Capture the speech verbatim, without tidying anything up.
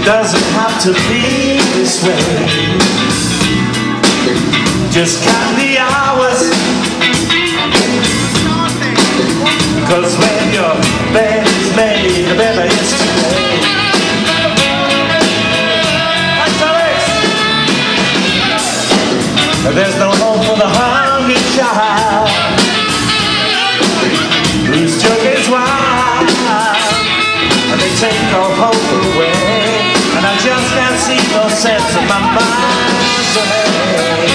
doesn't have to be this way. Just count the hours, 'cause when your bed is made, the better is today. There's no hope for the hungry child whose jug is wild, and they take all hope away, and I just can't see no sense in my mind. So hey,